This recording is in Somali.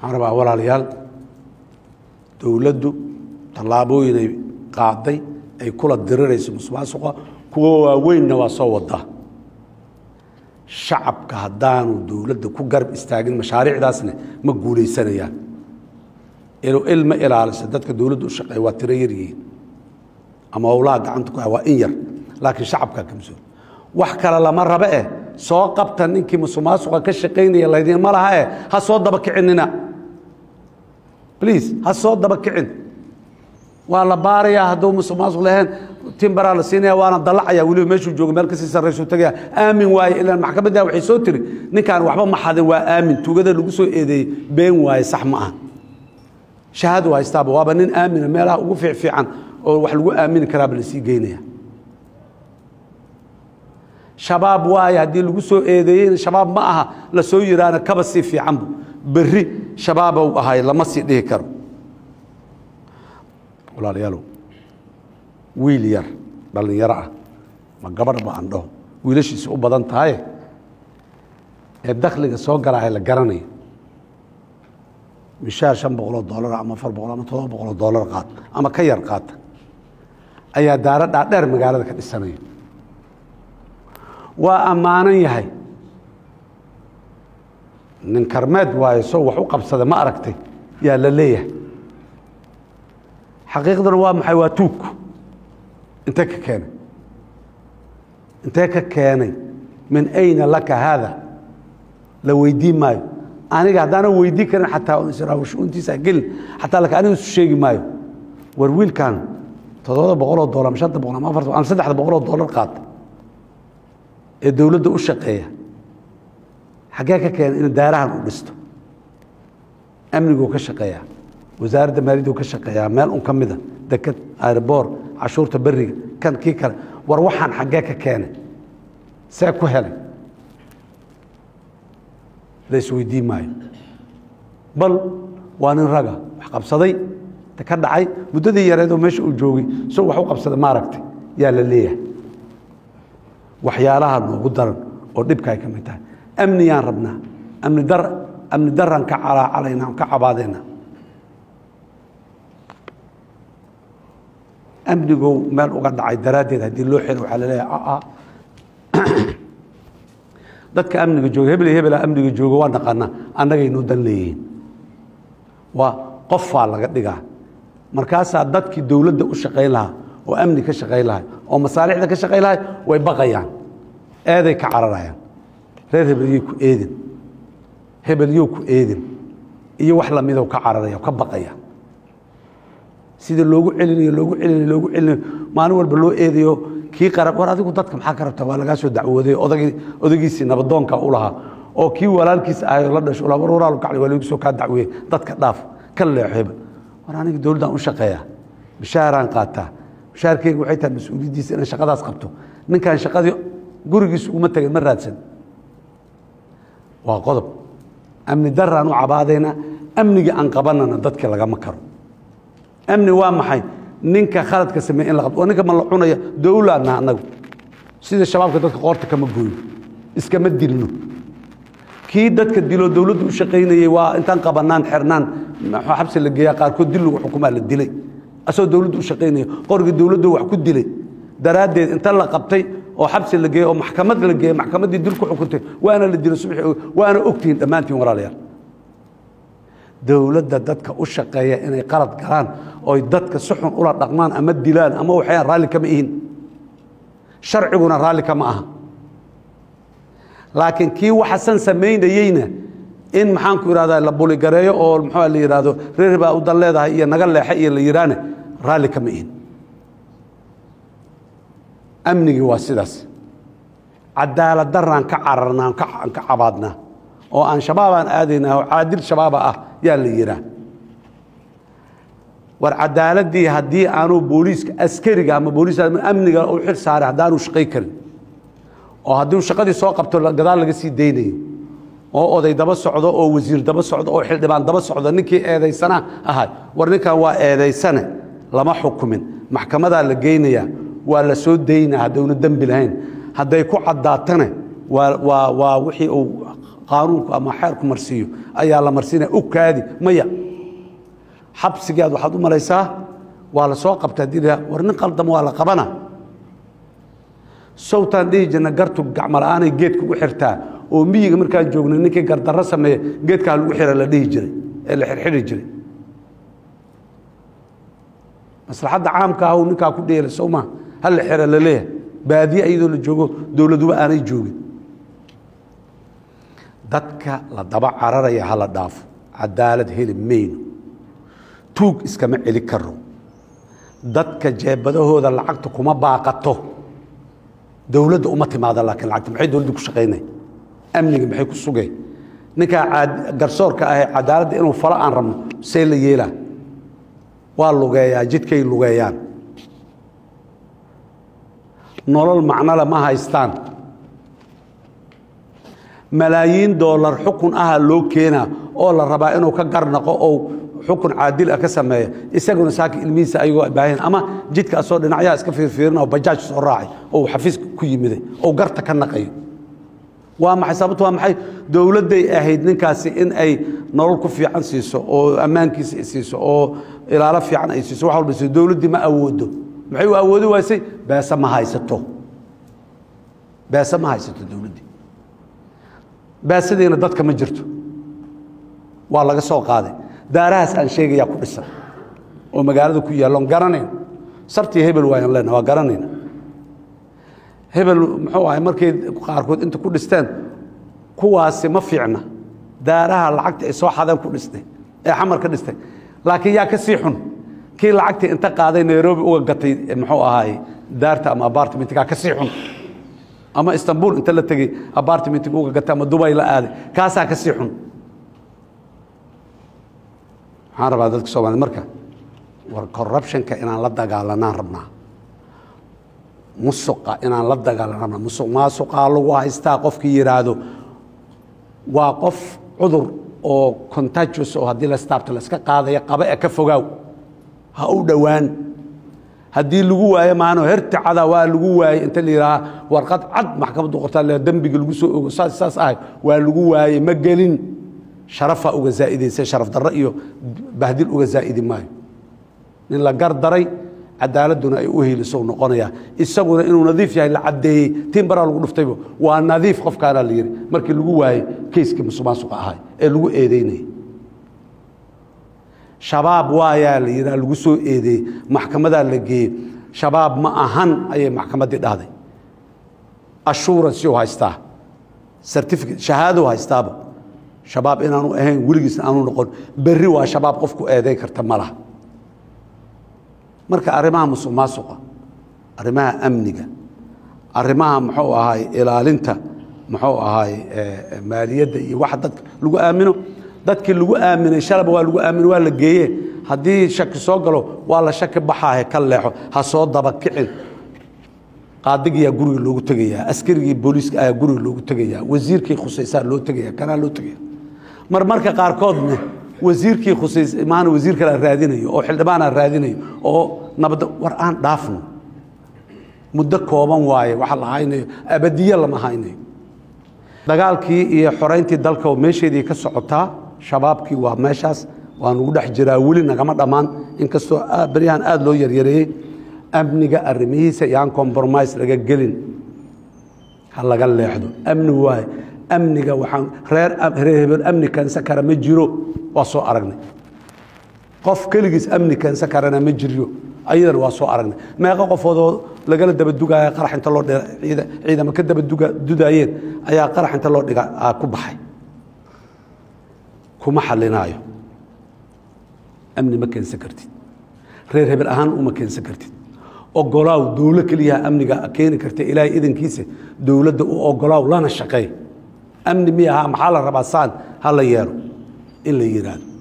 ربا ولا ريال دولته طلابوين قاعدي أي كل الدراريس مسماسقة كوا وين نواصوده شعب كهدان ودولته كجرب استعجل مشاريع داسنة مقولي سنة إلو علم إلى على سدتك دولته الشقة وتريري أما أولاد عندك وإنير لكن شعبك كمسؤول وحكى لما ربعه سوقبت إنك مسماسقة كشقين يلا يدين ما لها هالصوت دبك عننا بليز هالصوت دبك عن والله باريا هدو مسماسق لهن تيمبر على السنة وأنا ضلع يا ولي مشوا جوج مركز السرير شو تجاه آمن واي إلى المحكمة ده وحيسوتري نكان وحبا ما حد وآمن توجد لجسوا إيدي بين واي صح معه شهادة واي استاب وابنين آمن ما لا وقف في عن وحلو آمن كراب السي جينيا شباب واي هدي لجسوا إيدي شباب معها لسوي رانا كبسي في عمبو بري شباب وهاي لما سيده كرو ولا ريالو ويليار بل يرى ما قبر ما عندهم ويلش يسوق بدن تاي الدخل اللي سوق على الجراني مش عشان $100 أما $4 أما $3 قات أما كير قات أي دار مقالة السنة وأمانة هي ننكرمات ويسوي حقوق بصدق ما أركتي يا لليه حقيقة رواه محيواتوك انت كان من أين لك هذا لو يدي مايو أنا قاعد أنا ويدي كان حتى وش أنت سجل حتى لك أنا شيء مايو والويل كان تضاد $100 مش أنت بقول ما فرض أنا صدق $100 قات الدولة ده الشقية حقيقة كان إن دارها نقصته أمن جو كشقية وزارة المالية وكشقية مال أنكمده دكت أيربور عشورة بري كان كيكر وروحان حقاك كان ساكو هلا ليس ويدي ماي بل وانا رجع قبصدي تكدعي مددي يريدو مش الجوجي سو وحو قبصد ما ركتي يا لليه وحيالها نوغو درن oo dhibka ay kamid tahay amniyaan rabnaa amni daran ka calaynaa ka cabaadayna amnigu meel uga dhacay daraadeed hadii loo xiro waxa la leeyahay dadka amniga jooga hebel amniga jooga waa naqana annaga inuu dan leeyihiin waa qof laga dhigaa markaas dadkii dawladda u shaqeyn lahaa oo amni ka shaqeyn lahaa oo masaalixda ka shaqeyn lahaa way baqayaan eeday ka cararayaan reer hebel ku eedin iyo wax la mid oo ka cararaya ka baqaya sida loogu celinayo maalin walba loo eedayo kii qarab war adigu dadka maxaa ka rabtaa waa laga soo dacwooday odagiisii nabadoonka u lahaa oo kii walaalkiis ahayo la dhasho la waraal kacli waa lagu soo ka dacweeyay dadka dhaaf ka leexeba war aniga dawladda u shaqeeya mishaaraan qaata mishaarkeygu waxay tahay mas'uuliyadiisa in shaqadaas qabto ninkan shaqadii gurigiisa uma tagin ma raadsan waa qodob amni daraan u cabaadayna amniga aan qabanana dadka laga ma karo amni waa maxay ninka khaladka sameeyay in la qabto ninka ma la cunaya dawladna anagu sida shabaabka dadka qoorta kama gooyo iskama dilno kii dadka dilo dawladdu u shaqeynayay waa intaan qabanaan xirnaan xabsi la geeyaa qaar ku dil lagu xukumaa la dilay asoo dawladdu u shaqeynayay qorgi dawladdu wax ku dilay daraadeed inta la qabtay oo xabsi la geeyo oo maxkamad la geeyo maxkamadii dil ku xukuntay waana la dilo subax waana ogtiin dhamaantiin walaalayaal dawladda dadka u shaqeeya inay qalad galaan oo dadka suxun ula dhaqmaan ama dilaan ama waxay raali kama yihiin sharciguna raali kama aha laakiin kii waxa san sameynayayna in maxaan ku iraahdaa la buli gareeyo oo maxaa la yiraahdo reer baa u dal leedahay iyo naga leexay iyo la yiraane raali kama yihiin amnigi waa sidaas cadaalad daraan ka cararnaa ka cabaadna oo aan shabaabaan aadayna oo caadil shabaab ah yaa la yiraa war cadaaladii hadii aanu booliiska askariga ama booliiska amniga oo xil saaray hadaanu shaqay karin oo hadii shaqadii soo qabto gadaal laga sii deynayo oo oday daba socdo oo wasiir daba socdo oo xildhibaan daba socdo ninkii eedeysana ahay war ninkan waa eedeysane lama xukumin maxkamada la geynaya waa la soo deynaa hadawna dambi lahayn haday ku cadaatana waa wixii uu qaanuunku ama xeerku marsiiyo ayaa la marsiinaya u kaadi maya xabsigaad waxaad u malaysaa waa la soo qabtaa dida war nin qaldam waa la qabana sawtaan dhihi jirna gartu gacmala'aanay geedka ugu xirtaa oo miyiga markaan joogna ninkii gardarro sameeya geedkaa lagu xira la dhihi jiray ee la xirxiri jiray maslaxadda caamka ah uu ninkaa ku dheela soo maa hal la xira la leeyahay baadiye iyadoo la joogo dowladuba aanay joogin dadka la daba cararaya hala dhaafo cadaalad heli mayno tuug iskama celi karo dadka jeebadahooda lacagta kuma baaqato dowladda uma timaada laakiin lacagta maxay dowladda ku shaqaynay amniga maxay ku sugay ninkaa garsoorka ah cadaaladda inuu falo aan rabno see la yeelaa waa lugeeyaa jidkay lugeeyaan nolol macnole ma haystaan malaayiin doolar xukun aha loo keenaa oo la rabaa inuu ka garnaqo oo xukun caadil ah ka sameeya isaguna saaki ilmihiisa ayagoo baahan ama jidka asoo dhinacyaha iska fiirfiirina oo bajaaj soo raacay oo xafiiska ku yimiday oo garta ka naqayo waa maxay sababtu waa maxay dowladday ahayd ninkaasi in ay nolol ku fiican siiso oo ammaankiisa siiso oo ilaalo fiican ay siiso wax walba siiso dowladdii ma awoodo maxay u awoodi waysay beesa ma haysato dowladdii beesadiina dadka ma jirto waa laga soo qaaday daarahaas aan sheegayaa ku dhisan oo magaalada ku yaalloon garanayn sartii hebel waayaan leenahay waa garanayna hebel muxuu ahay markay qaarkood inta ku dhisteen kuwaasi ma fiicna daaraha lacagta ay soo xadeen ku dhistay ee xamar ka dhistay laakiin yaa ka sii xun kii lacagtii inta qaaday nairobi uga gatay muxuu ahaay daarta ama apartmentkaa ka sii xun ama istanbul inta la tegey apartmentiga uga gatay ama dubay la aaday kaasaa ka sii xun waxaan rabaa dadka soomaaliyed marka war corruptionka inaan la dagaalanaan rabnaa musuqa inaan la dagaalan rabnaa musuq maasuqaa lagu haystaa qofkii yidhaahdo waa qof cudur oo contagious oo haddii la staabto la iska qaadaya qaba ee ka fogaaw ha u dhowaan haddii lagu waayo maano herticada waa lagu waayey inta la yidhaaha warqad cad maxkamaddu qortaa le dembiga lagu soo ogo saas ahay waa lagu waayey ma gelin sharafaa uga zaa'idaysa sharaf darro iyo bahdil uga zaa'idi maayo nin la gar daray cadaaladduna ay u heliso noqonayaa isaguna inuu nadiif yahay la caddeeyey tiin baraa lagu dhuftaybo waa nadiif qofkaana la yidhi markii lagu waayey keyskii musuqmaasuqa ahay ee lagu eedeynayay shabaab waayaa la yidhaha lagu soo eedeeyey maxkamadaa la geeyey shabaab ma ahan ayay maxkamaddii dhahday assurance u haystaa certificate shahaado haystaaba shabaab inaanu ahayn weligiisna aanu noqon berri waa shabaab qofku eedayn karta ma laha marka arrimaha musuq maasuqa arrimaha amniga arrimaha muxuu ahaay ilaalinta muxuu ahaay maaliyadda iyo waxa dadka lagu aamino dadkii lagu aaminay shalaba waa lagu aaminay waa la geeyey haddii shaki soo galo waa la shaki baxaahe ka leexo ha soo daba kicin qaadigiyaa guriga loogu tegayaa askarigii booliiska ayaa guriga loogu tegayaa wasiirkii khusaysaa loo tegayaa kanaa loo tegaya marmarka qaarkoodna wasiirkii khusays maana wasiir kale raadinayo oo xildhibaana raadinayo oo nabad war aan dhaafno muddo kooban waaye waxa la haynayo abadiye lama haynayo dagaalkii iyo xoreyntii dalka oo meesheedii ka socotaa shabaabkii waa meeshaas waa nugu dhex jiraa weli nagama dhammaan inkastoo beryahan aada loo yaryareeyey amniga arrimihiisa yaan compromise laga gelin ha laga leexdo amni waaye amniga waxaan reer hebel amni keensan kara ma jiro waa soo aragnay qof keligiis amni keensan karana ma jiriyo ayadana waa soo aragnay meeqa qofoodoo lagala dabadugaya qarax inta loo ciidama ka dabadudaayeen ayaa qarax inta loo dhiga ku baxay kuma xalinaayo amni ma keensan kartid reer hebel ahaan uma keensan kartid ogolaaw dowlo keliyaha amniga keeni karta ilaahay idankiisa dowladda u ogolaaw lana shaqeey amni miyaha maxaa la rabaa saan ha la yeelo in la yidhaahdo